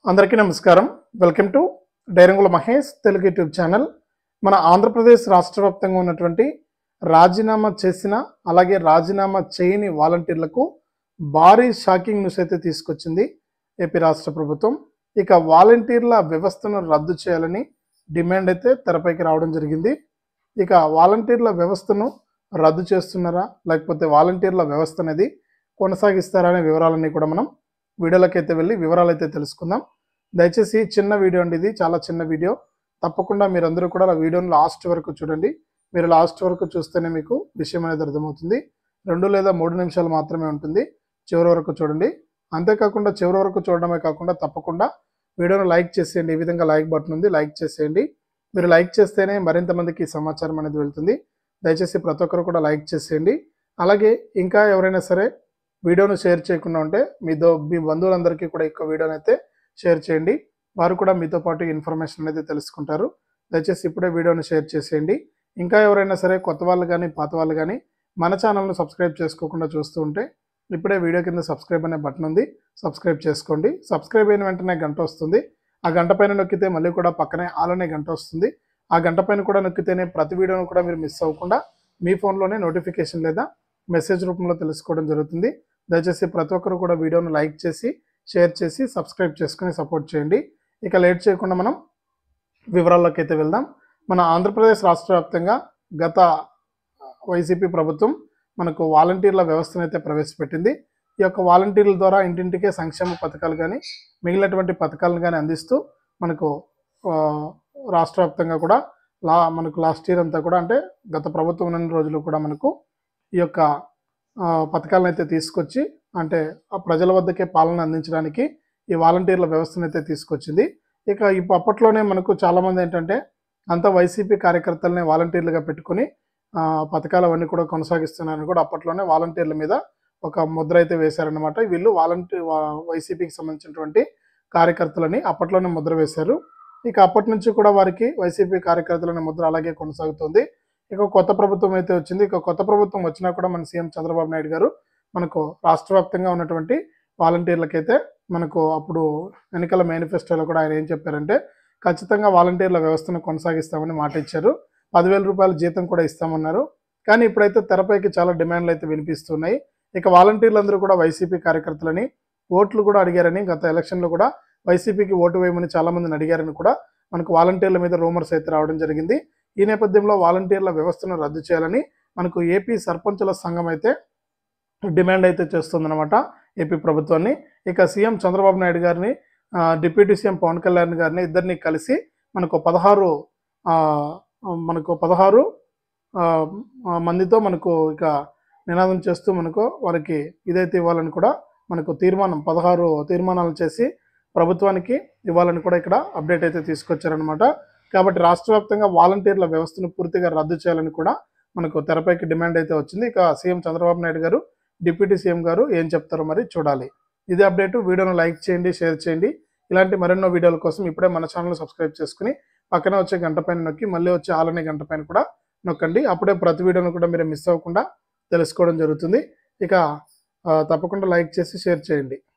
అందరికీ నమస్కారం. Welcome to డైరంగుల Mahesh Telugu YouTube channel. మన ఆంధ్రప్రదేశ్ రాష్ట్ర వ్యాప్తంగా ఉన్నటువంటి రాజీనామా చేసిన అలాగే రాజీనామా చేయని వాలంటీర్లకు భారీ షాకింగ్ న్యూస్ అయితే తీసుకొచ్చింది ఏపీ రాష్ట్ర ప్రభుత్వం. ఇక వాలంటీర్ల వ్యవస్థను రద్దు చేయాలని డిమాండ్ అయితే తెరపైకి రావడం జరిగింది. ఇక వాలంటీర్ల వ్యవస్థను రద్దు చేస్తున్నారా లేకపోతే వాలంటీర్ల వ్యవస్థ అనేది కొనసాగిస్తారా అనే వివరాలన్నీ కూడా మనం వీడియోలోకి అయితే వెళ్ళి వివరాలు అయితే తెలుసుకుందాం. దయచేసి చిన్న వీడియో అండి, ఇది చాలా చిన్న వీడియో. తప్పకుండా మీరందరూ కూడా ఆ వీడియోని లాస్ట్ వరకు చూడండి. మీరు లాస్ట్ వరకు చూస్తేనే మీకు విషయం అనేది అర్థమవుతుంది. 2 లేదా 3 నిమిషాలు మాత్రమే ఉంటుంది. చివరి వరకు చూడండి. అంతేకాకుండా చివరి వరకు చూడడమే కాకుండా తప్పకుండా వీడియోను లైక్ చేసేయండి. ఈ విధంగా లైక్ బటన్ ఉంది, లైక్ చేసేయండి. మీరు లైక్ చేస్తేనే మరింత మందికి సమాచారం అనేది వెళ్తుంది. దయచేసి ప్రతి ఒక్కరు కూడా లైక్ చేసేయండి. అలాగే ఇంకా ఎవరైనా సరే వీడియోను షేర్ చేయకుండా ఉంటే మీ బంధువులందరికీ కూడా ఎక్కువ వీడియోని అయితే షేర్ చేయండి. వారు కూడా మీతో పాటు ఇన్ఫర్మేషన్ అనేది తెలుసుకుంటారు. దయచేసి ఇప్పుడే వీడియోని షేర్ చేసేయండి. ఇంకా ఎవరైనా సరే కొత్త వాళ్ళు కానీ పాత వాళ్ళు కానీ మన ఛానల్ను సబ్స్క్రైబ్ చేసుకోకుండా చూస్తూ ఉంటే ఇప్పుడే వీడియో కింద సబ్స్క్రైబ్ అనే బటన్ ఉంది, సబ్స్క్రైబ్ చేసుకోండి. సబ్స్క్రైబ్ అయిన వెంటనే గంట వస్తుంది. ఆ గంట పైన నొక్కితే మళ్ళీ కూడా పక్కనే ఆల్ అనే గంట వస్తుంది. ఆ గంట పైన కూడా నొక్కితేనే ప్రతి వీడియోను కూడా మీరు మిస్ అవ్వకుండా మీ ఫోన్లోనే నోటిఫికేషన్ లేదా మెసేజ్ రూపంలో తెలుసుకోవడం జరుగుతుంది. దయచేసి ప్రతి ఒక్కరు కూడా వీడియోను లైక్ చేసి షేర్ చేసి సబ్స్క్రైబ్ చేసుకుని సపోర్ట్ చేయండి. ఇక లేట్ చేయకుండా మనం వివరాల్లోకి అయితే వెళ్దాం. మన ఆంధ్రప్రదేశ్ రాష్ట్ర వ్యాప్తంగా గత వైసీపీ ప్రభుత్వం మనకు వాలంటీర్ల వ్యవస్థను అయితే ప్రవేశపెట్టింది. ఈ యొక్క వాలంటీర్ల ద్వారా ఇంటింటికే సంక్షేమ పథకాలు కానీ మిగిలినటువంటి పథకాలను కానీ అందిస్తూ మనకు రాష్ట్ర వ్యాప్తంగా కూడా మనకు లాస్ట్ ఇయర్ అంతా కూడా అంటే గత ప్రభుత్వం ఉన్న రోజులు కూడా మనకు ఈ యొక్క పథకాలను అయితే తీసుకొచ్చి అంటే ఆ ప్రజల వద్దకే పాలన అందించడానికి ఈ వాలంటీర్ల వ్యవస్థను అయితే తీసుకొచ్చింది. ఇక అప్పట్లోనే మనకు చాలామంది ఏంటంటే అంతా వైసీపీ కార్యకర్తలనే వాలంటీర్లుగా పెట్టుకుని పథకాలు అవన్నీ కూడా కొనసాగిస్తున్నారని కూడా అప్పట్లోనే వాలంటీర్ల మీద ఒక ముద్ర అయితే వేశారనమాట. వీళ్ళు వైసీపీకి సంబంధించినటువంటి కార్యకర్తలని అప్పట్లోనే ముద్ర వేశారు. ఇక అప్పటి నుంచి కూడా వారికి వైసీపీ కార్యకర్తలనే ముద్ర అలాగే కొనసాగుతుంది. ఇక కొత్త ప్రభుత్వం అయితే వచ్చింది. ఇక కొత్త ప్రభుత్వం వచ్చినా కూడా మన సీఎం చంద్రబాబు నాయుడు గారు మనకు రాష్ట్ర వ్యాప్తంగా ఉన్నటువంటి వాలంటీర్లకైతే మనకు అప్పుడు ఎన్నికల మేనిఫెస్టోలో కూడా ఆయన ఏం చెప్పారంటే ఖచ్చితంగా వాలంటీర్ల వ్యవస్థను కొనసాగిస్తామని మాట ఇచ్చారు. 10,000 రూపాయల జీతం కూడా ఇస్తామన్నారు. కానీ ఇప్పుడైతే తెరపైకి చాలా డిమాండ్లు అయితే వినిపిస్తున్నాయి. ఇక వాలంటీర్లందరూ కూడా వైసీపీ కార్యకర్తలని ఓట్లు కూడా అడిగారని, గత ఎలక్షన్లో కూడా వైసీపీకి ఓటు వేయమని చాలామందిని అడిగారని కూడా మనకు వాలంటీర్ల మీద రూమర్స్ అయితే రావడం జరిగింది. ఈ నేపథ్యంలో వాలంటీర్ల వ్యవస్థను రద్దు చేయాలని మనకు ఏపీ సర్పంచుల సంఘం అయితే డిమాండ్ అయితే చేస్తుందన్నమాట ఏపీ ప్రభుత్వాన్ని. ఇక సీఎం చంద్రబాబు నాయుడు గారిని డిప్యూటీ సీఎం పవన్ కళ్యాణ్ గారిని ఇద్దరిని కలిసి మనకు 16 మందితో మనకు ఇక నినాదం చేస్తూ మనకు వారికి ఇదైతే ఇవ్వాలని కూడా మనకు 16 తీర్మానాలు చేసి ప్రభుత్వానికి ఇవ్వాలని కూడా ఇక్కడ అప్డేట్ అయితే తీసుకొచ్చారనమాట. కాబట్టి రాష్ట్ర వ్యాప్తంగా వాలంటీర్ల వ్యవస్థను పూర్తిగా రద్దు చేయాలని కూడా మనకు తెరపైకి డిమాండ్ అయితే వచ్చింది. ఇక సీఎం చంద్రబాబు నాయుడు గారు డిప్యూటీ సీఎం గారు ఏం చెప్తారో మరి చూడాలి. ఇదే అప్డేట్. వీడియోను లైక్ చేయండి, షేర్ చేయండి. ఇలాంటి మరెన్నో వీడియోల కోసం ఇప్పుడే మన ఛానల్ సబ్స్క్రైబ్ చేసుకుని పక్కన వచ్చే గంట పైన నొక్కి మళ్ళీ వచ్చే ఆల్ అనే గంట పైన కూడా నొక్కండి. అప్పుడే ప్రతి వీడియోను కూడా మీరు మిస్ అవ్వకుండా తెలుసుకోవడం జరుగుతుంది. ఇక తప్పకుండా లైక్ చేసి షేర్ చేయండి.